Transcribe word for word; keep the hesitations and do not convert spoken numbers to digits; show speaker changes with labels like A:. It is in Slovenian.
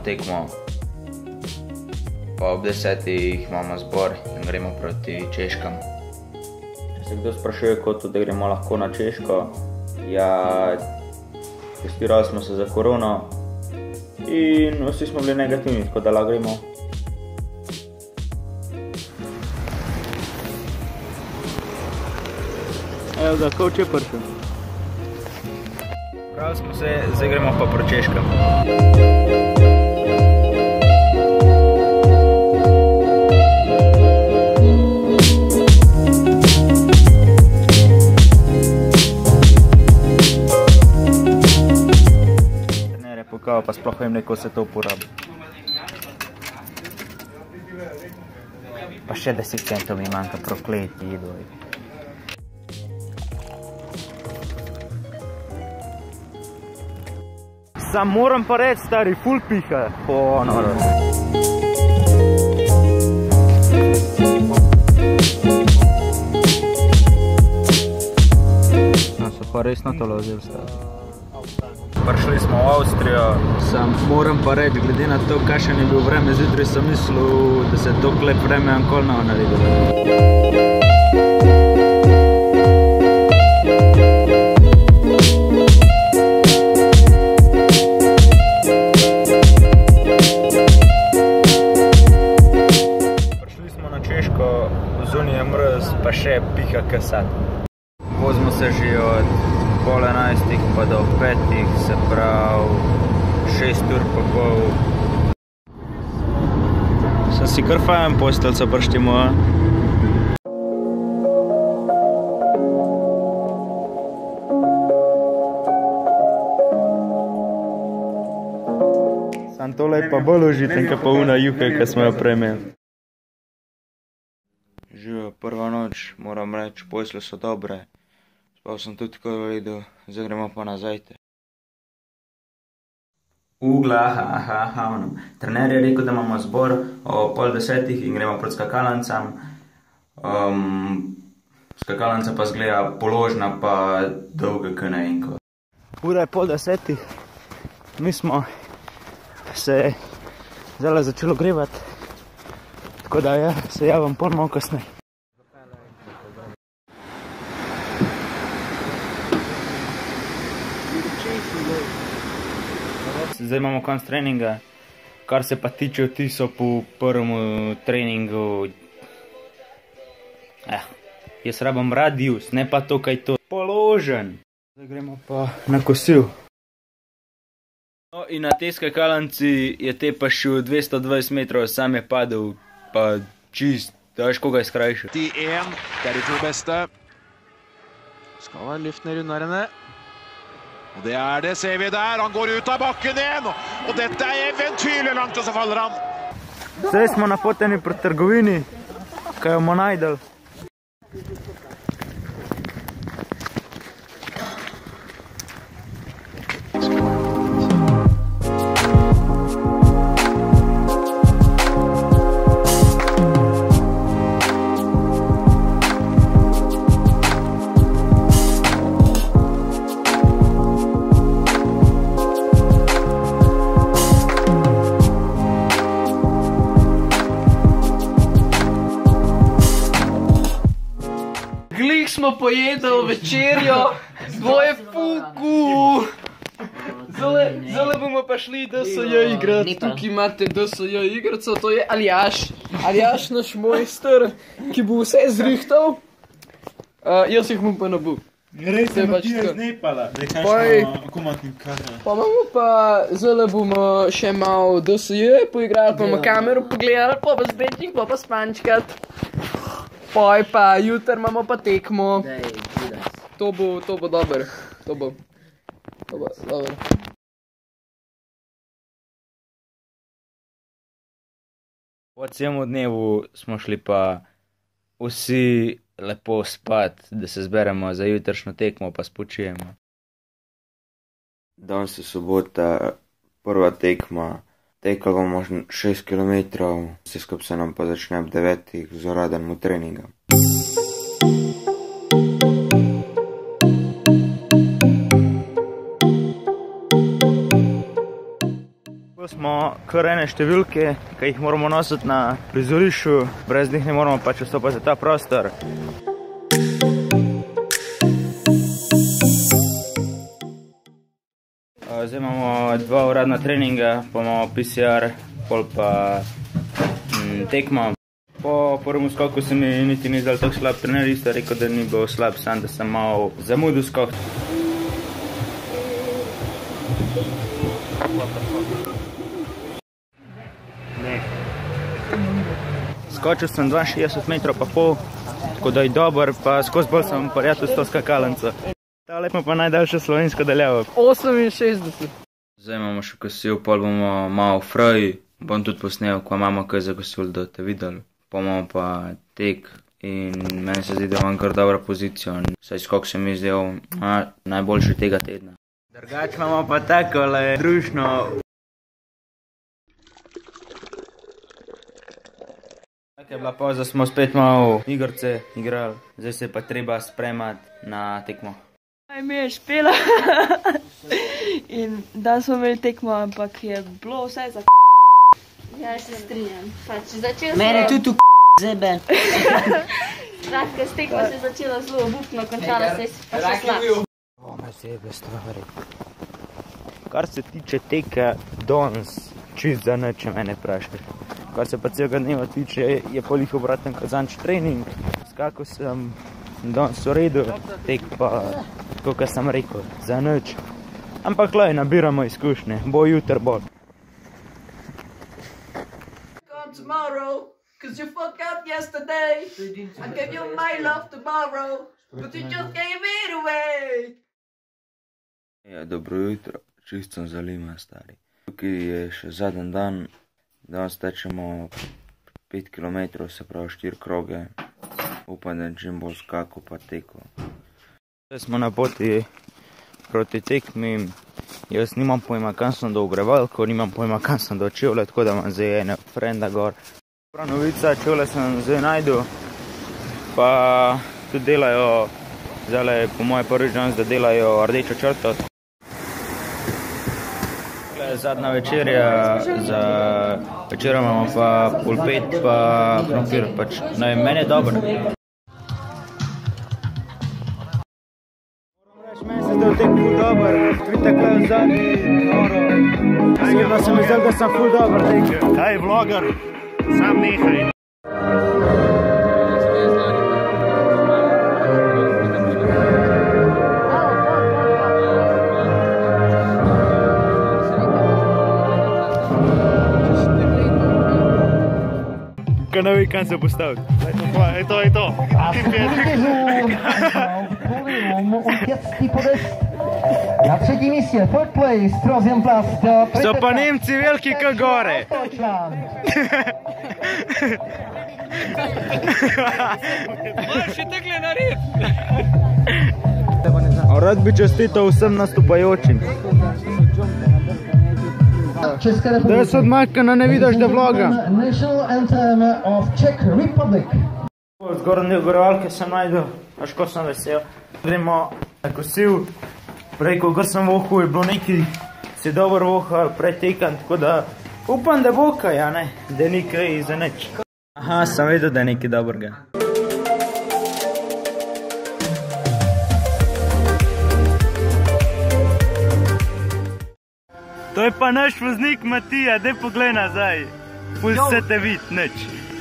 A: tekmo. Pa ob desetih imamo zbor in gremo proti Češkam. Če se kdo sprašuje, kot da gremo lahko na Češko, ja, testirali smo se za korono in vsi smo bili negativni, tako da lahko gremo.
B: Evo ga, coach je prišel.
A: Prav smo se, zdaj gremo pa proti Češkam. Trener je pokal, pa sploh vem, kako se to uporabi. Pa še deset centov mi manjka, prokleti idoj. Sam moram pa reči, stari, ful piha. O, noro. No, so pa res na tolo vzeli, stari. Prišli smo v Avstrijo. Sam moram pa reči, glede na to, kakšen je bil vreme zjutraj, sem mislil, da se to lep vreme ankoli ne bo naredilo. Zunaj je mrz, pa še piha kasat. Vozimo se že od pol enajstih pa do petih, se pravi šest ur pa pol. Sem si kar fajn posteljico prištimo, a? Sam tole je pa bolj užiten, kot pa una juha, ki smo jo prej imeli. Živijo, prva noč, moram reči, posle so dobre. Spal sem tudi tako vedel, zdaj gremo pa nazaj. Ugla, aha, aha, aha, ono. Trener je rekel, da imamo zbor o pol desetih in gremo proti skakalancam. Um, skakalanca pa zgleda položna pa dolga kot ne vem ko. Ura je pol desetih, mi smo se zdaj začeli ogrevati. Tako da ja, se javim pol malo kasneje. Zdaj imamo konc treninga, kar se pa tiče vtisov po prvem treningu. Eh, jaz rabim radius, ne pa to, kaj to. Položen. Zdaj gremo pa na kosil. No in na tej skakalanci je te pa še dvesto dvajset metrov, sam je padel. Pa čist, da veš koga je skrajšil.
C: ti en, det er de to beste. Skal være luft ned runderne. Og det er det, ser vi der. Han går ut av bakken igjen. Og dette er eventyrlig langt, og så faller han.
A: Zdaj smo napoteni proti trgovini, kaj bomo najdel.
B: Glih smo pojedli večerjo, dvoje fuku. Zdaj bomo pa šli D S J igrati. Tukaj imate D S J igraco, to je Aljaš. Aljaš, naš mojster, ki bo vse zrihtal. Jaz jih bom pa ne bo.
D: Res se Matija znepala, da je kakšno komatnim kadra.
B: Pa imamo pa, zdaj bomo še malo D S J poigrali, pa bomo kamero pogledali, pa pa zbečnik, pa pa spančkat. Poj pa, jutr imamo pa tekmo. To bo, to bo dober. To bo, to bo dober.
A: Po celemu dnevu smo šli pa vsi lepo spat, da se zberemo za jutrišnjo tekmo pa spočijemo. Danes je sobota, prva tekma. Tekali bomo šest kilometrov, vse skupaj se nam pa začne ob devetih z uradnim treningom. To smo kar ene številke, ki jih moramo nositi na prizorišču, brez njih ne moramo pač vstopati v ta prostor. Zdaj imamo dva uradna treninga, pa imamo P C R, pol pa tekmo. Po prvem skoku se mi niti ni zdal tako slab, trener isto rekel, da ni bil slab, sam da sem malo zamudil skok. Skočil sem dvainšestdeset metrov pa pol, tako da je dober, pa skozi bolj sem prijatelj s to skakalnico. Tale pa pa najdaljša slovenska daljava.
B: oseminšestdeset.
A: Zdaj imamo še kosil, pol bomo malo fraj, bom tudi posnel, ko imamo kaj za kosil, da te videli. Pa imamo pa tek in meni se zdi, da imam kar dobra pozicija. Saj skok se mi zdel najboljši tega tedna. Drugač imamo pa takole družno. Tako je bila pauza, smo spet malo igrce igrali, zdaj se pa treba spremati na tekmo.
E: Mi je špela in da smo imeli tekmo, ampak je bilo vse za
F: Ja, se strinjam. Pač začel
G: Mene tudi v zebe.
F: Skratka, s tekmo se je začela zelo obupno, končala se je pa še slabše.
A: Ome zebe stvari. Kar se tiče teka danes, čist za nič, če mene vprašaš. Kar se pa celega dneva tiče, je polih obraten kazanč trening. Skakal sem danes v redu, tek pa, tako kot sem rekel, za nič. Ampak lej, nabiramo izkušnje, bo jutr bolj.
H: Tomorrow, cause you fucked up yesterday. I gave you my love tomorrow, but you just gave it away.
A: Ja, dobro jutro, čist sem zalima, stari. Tukaj je še zadnji dan, danes tečemo pet kilometrov, se pravi štiri kroge. Upam, da čim bolj skakal pa tekel. Zdaj smo na poti proti tekmi. Jaz nimam pojma, kam sem do ogrevalko, nimam pojma, kam sem do čevlje, tako da imam zdaj ene frenda gor. Prav novica, čevlje sem zdaj najdu, pa tudi delajo, zdaj po moje prvič danes, da delajo rdečo črto. Zadnja večerja, za večera imamo pa pulpet pa krompir, pač, ne vem, meni je dobro. Meni se zdaj tek ful dober, vidite kaj v zadnji, noro. Osebno se mi zdaj, da sem ful dober tek.
D: Kaj vlogar, sam nehaj.
A: Kaj ne ve, kam se postaviti.
D: Je to, je to.
I: Na třetí místě third place Trojan Plast.
A: So pa Nemci veliki ka gore.
B: Moraš še takle narediti.
A: Rad bi čestital vsem nastopajočim. Da se odmakne, ne vidiš, da vloga.
I: National anthem of Czech Republic.
A: Zgornje ogrevalke sem najdel, až ko sem vesel. Gremo na kosil, prej, ko sem vohal, je bilo nekaj, si dobro vohal, pretekan, tako da upam, da bo kaj, a ne, da ni kaj za nič. Aha, sem vedel, da je nekaj dobrega. To je pa naš voznik Matija, daj poglej nazaj. Pust se te vid, nič.